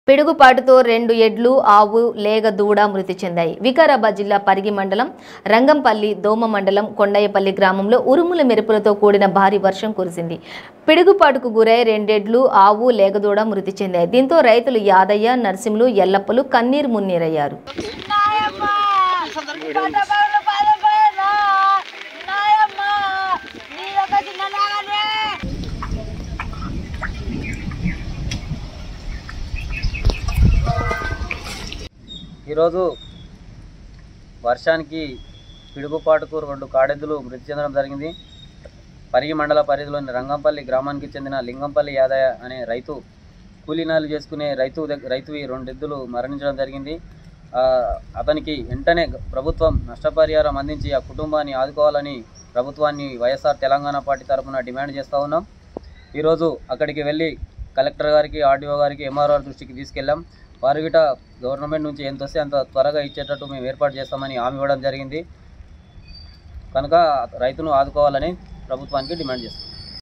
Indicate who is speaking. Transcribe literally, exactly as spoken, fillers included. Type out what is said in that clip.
Speaker 1: పిడుగుపాటుతో రెండు ఎడ్లు ఆవు లేగ దూడ మృతి చెందాయి. వికారాబాద్ జిల్లా పరిగి మండలం రంగంపల్లి దోమ మండలం కొండయ్యపల్లి గ్రామంలో ఉరుముల మెరుపులతో కూడిన భారీ వర్షం కురిసింది. పిడుగుపాటుకు గురై రెండెడ్లు ఆవు లేగదూడ మృతి చెందాయి. దీంతో రైతులు యాదయ్య, నర్సింహులు, ఎల్లప్పలు కన్నీరు మున్నీరయ్యారు.
Speaker 2: ఈరోజు వర్షానికి పిడుగుపాటుకు రెండు కాడెద్దులు మృతి చెందడం జరిగింది. పరిగి మండల పరిధిలోని రంగంపల్లి గ్రామానికి చెందిన లింగంపల్లి యాదయ్య అనే రైతు కూలీనాలు చేసుకునే రైతు రైతువి రెండు ఎద్దులు మరణించడం జరిగింది. అతనికి వెంటనే ప్రభుత్వం నష్టపరిహారం అందించి ఆ కుటుంబాన్ని ఆదుకోవాలని ప్రభుత్వాన్ని వైఎస్ఆర్ తెలంగాణ పార్టీ తరఫున డిమాండ్ చేస్తూ ఉన్నాం. ఈరోజు అక్కడికి వెళ్ళి కలెక్టర్ గారికి, ఆర్డీఓ గారికి, ఎంఆర్ఓ దృష్టికి తీసుకెళ్ళాం. వారు గిట గవర్నమెంట్ నుంచి ఎంత వస్తే అంత త్వరగా ఇచ్చేటట్టు మేము ఏర్పాటు చేస్తామని హామీ ఇవ్వడం జరిగింది. కనుక రైతును ఆదుకోవాలని ప్రభుత్వానికి డిమాండ్ చేస్తాం.